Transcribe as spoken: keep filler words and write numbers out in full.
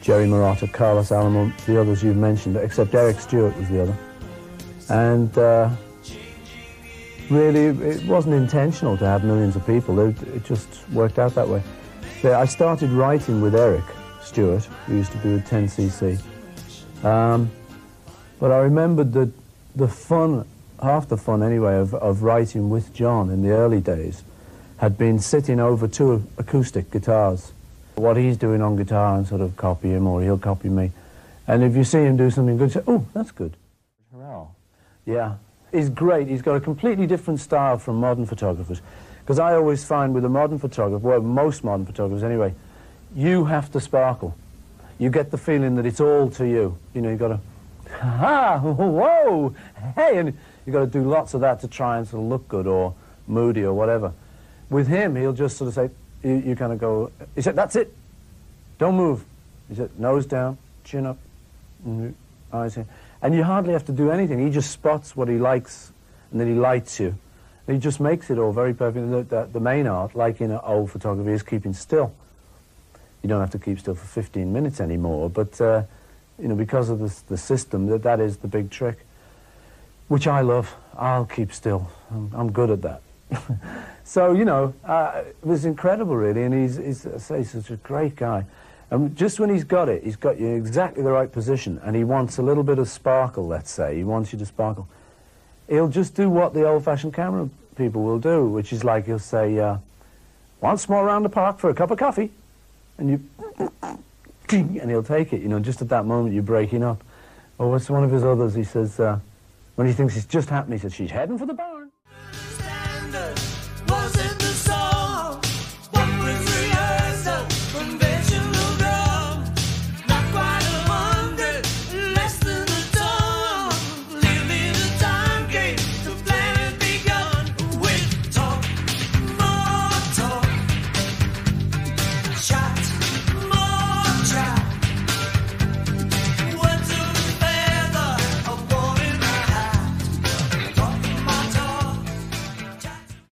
Jerry Marotta, Carlos Alamo, the others you've mentioned, except Eric Stewart was the other. And uh, really, it wasn't intentional to have millions of people. It, it just worked out that way. So I started writing with Eric Stewart, who used to be with ten C C. Um, but I remembered that the fun, half the fun anyway, of, of writing with John in the early days had been sitting over two acoustic guitars. What he's doing on guitar and sort of copy him, or he'll copy me. And if you see him do something good, you say, oh, that's good. Yeah, he's great. He's got a completely different style from modern photographers. Because I always find with a modern photographer, well, most modern photographers anyway, you have to sparkle. You get the feeling that it's all to you. You know, you've got to, ha, whoa, hey, and you've got to do lots of that to try and sort of look good or moody or whatever. With him, he'll just sort of say, you, you kind of go, he said, that's it, don't move. He said, nose down, chin up, eyes in. And you hardly have to do anything. He just spots what he likes, and then he lights you. And he just makes it all very perfect. The, the, the main art, like in old photography, is keeping still. You don't have to keep still for fifteen minutes anymore, but uh, you know, because of the, the system, that, that is the big trick, which I love. I'll keep still. I'm, I'm good at that. So, you know, uh, it was incredible, really, and he's, he's, I say, he's such a great guy. And just when he's got it, he's got you in exactly the right position, and he wants a little bit of sparkle, let's say. He wants you to sparkle. He'll just do what the old-fashioned camera people will do, which is like he'll say, uh, once more around the park for a cup of coffee, and you, and he'll take it, you know, just at that moment you're breaking up. Or what's one of his others, he says, uh, when he thinks it's just happened, he says, she's heading for the bar.